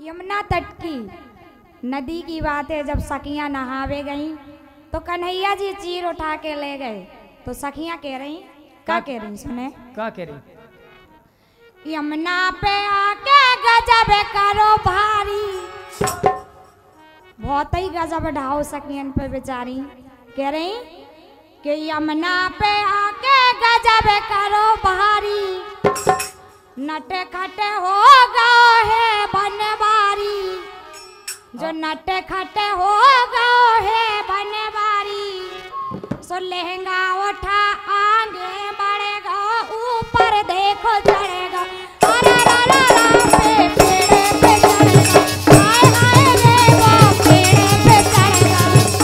यमुना तट की नदी की बात है। जब सखियां नहावे गईं तो कन्हैया जी चीर उठा के ले गए। तो सखियां कह रही, क्या कह रही सुने, क्या कह रही? यमुना पे आके गजब करो भारी। बहुत ही गजब ढाओ सखियन पे बेचारी। कह रही कि यमुना पे आके गजब करो भारी, नटे खटे हो गए है बनवारी। जो नटे खटे हो गए है बनवारी, सो लहंगा उठा आगे बढ़ेगा, ऊपर देखो चढ़ेगा। अरे रा रा रा पे पेड़े पे चढ़ेगा, हाय हाय देखो पेड़े पे चढ़ेगा।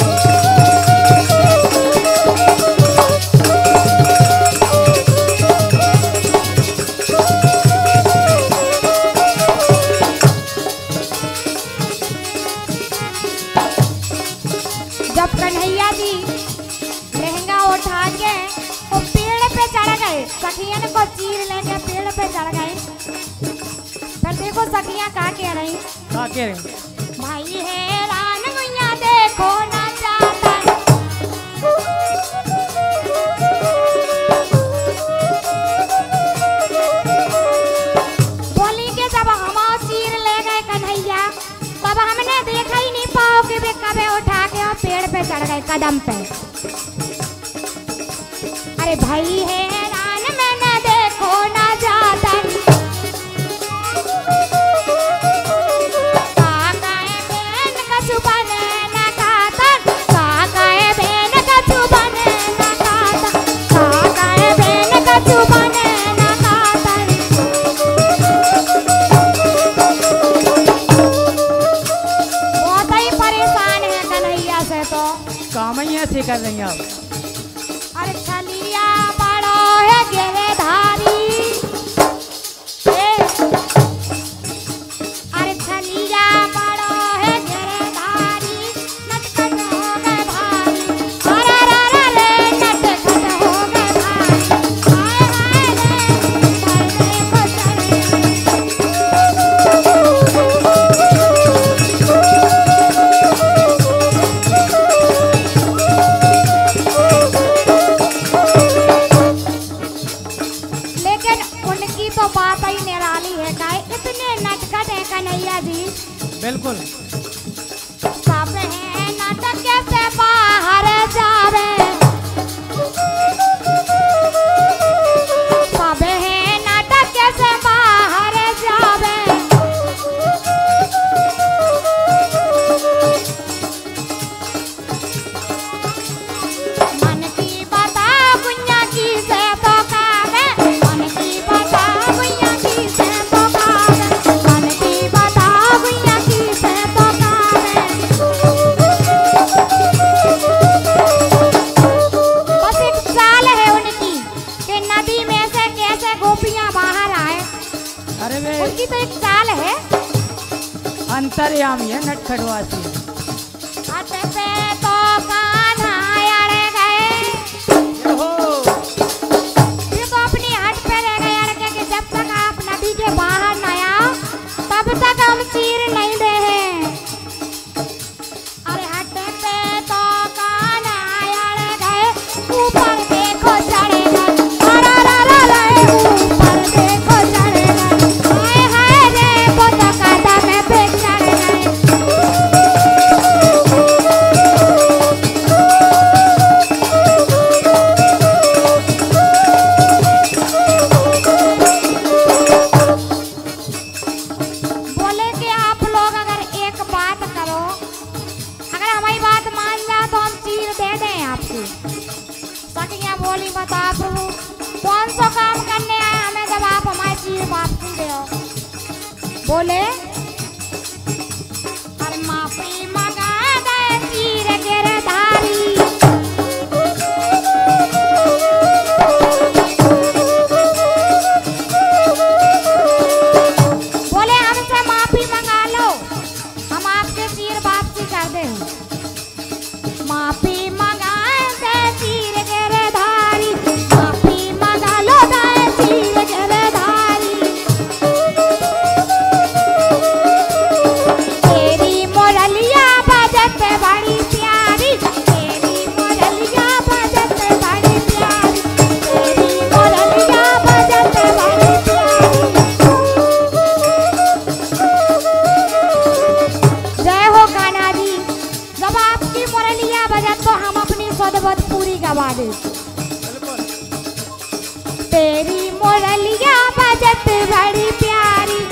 जब कन्हैया जी लहंगा उठा के वो पेड़ पे चढ़ गए, सखियन को चीर लेके पेड़ पे चढ़ गए। फिर देखो सखियां क्या कह रही, क्या कह रही? भाई हैरान गुइया देखो ना जाता। बोली के जब हम चीर ले गए कन्हैया, तब हमने देखा ही नहीं पाओ कि वे कबे उठा के और पेड़ पे चढ़ गए कदम पे। अरे भाई हैरान मैंने देखो ना जाता। काकाए बेन कछु बने ना खाता, काकाए बेन कछु बने ना खाता, काकाए बेन कछु बने ना खाता। बहुत ही परेशान है कन्हैया से। तो काम ही ऐसे कर रही हैं आप? अरे छलिया बड़ो है गिरधारी, अरे छलिया बड़ो है गिरधारी, नटखट हो गए भारी। अरे रा रा रे नटखट हो गए भारी, हाय हाय रे ऊपर देखो चढ़ेगा। लेकिन उनकी तो बात ही निराली है। का इतने नटखट है कन्हैया जी, बिल्कुल। सब है नाटक से बाहर जावे, सब है नाटक से बाहर जावे। मन की बता गुइया की से तो कावे, मन की बता गुइया की से तो कावे, मन की बता गुइया की से तो कावे। बस एक चाल है उनकी कि नदी में से कैसे गोपियां बाहर आए। अरे वे उनकी तो एक चाल है। अंतर्यामी है, नटखटवासी। हट पे तो कान्हा अड़ गए, हो ये तो अपनी हट पे रह गए अड़ के कि जब तक आप नदी के बाहर न आओ तब तक हम चीर नहीं दे हैं। अरे हट पे तो कान्हा अड़ गए, ऊपर देखो चढ़ेगा। अरे रा रा रे ऊपर देखो चढ़ेगा, हाय हाय देखो तो कदम पे चढ़ गए। बोले कि आप लोग अगर एक बात करो, अगर हमारी बात मान जाओ तो हम चीर दे दें आपको। सखियां बोली बता प्रभु कौन सा काम करने आए हमें जब आप हमारी चीर वापसी दो। बोले अरे माफी मंगा दे चीर गिरधारी। बोले हमसे माफी मंगा लो, हम आपके चीर वापसी कर दें। माफी मंगाए दे चीर गिरधारी, माफी मंगा लो दे चीर गिरधारी। दबा दे। बिल्कुल। तेरी मुरलिया बजत बड़ी प्यारी,